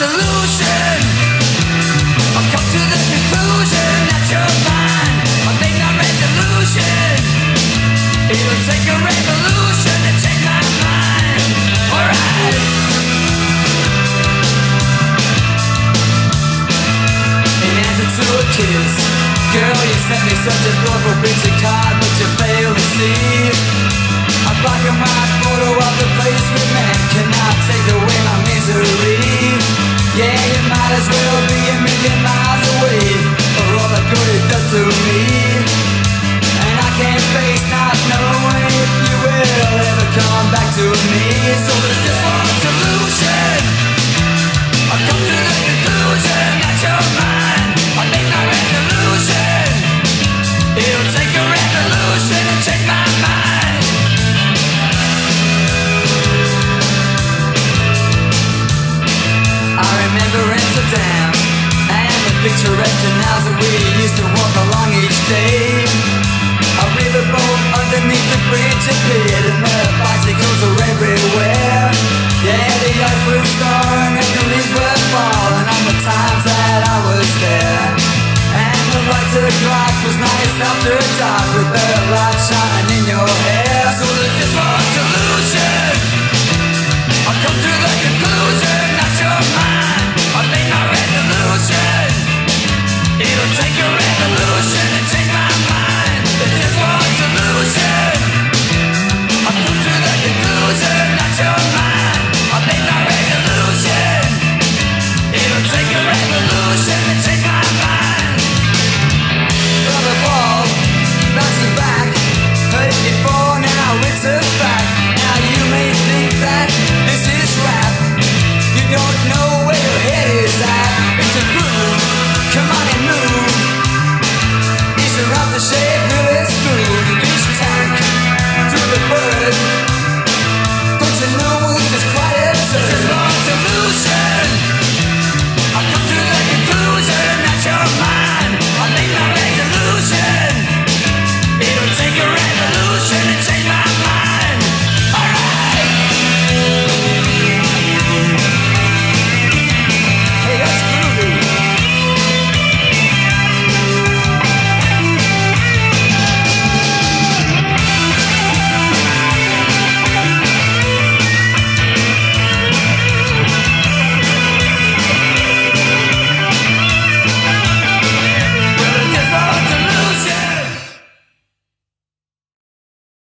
solution. I've come to the conclusion that you're mine. I make no resolution. It'll take a revolution to change my mind. Alright. In answer to a kiss, girl, you sent me such a thoughtful picture card, but you fail to see a black and white photo of the place we met cannot take away my misery. Yeah, you might as well be a million miles away for all the good it does to me. And I can't face not knowing if you will ever come back to me. So there's just one solution. I've come to the conclusion that you're mine. I make my resolution. It'll take a revolution to change my mind. I remember Amsterdam and the picturesque canals that we used to walk along each day. A riverboat underneath the bridge appeared and the bicycles were everywhere. Yeah, the ice was thawing and the leaves were falling on the times that I was there. And the lights of the clock was nice after dark with the light shining in your hair. So there's just one solution. I've come to the conclusion that you're mine.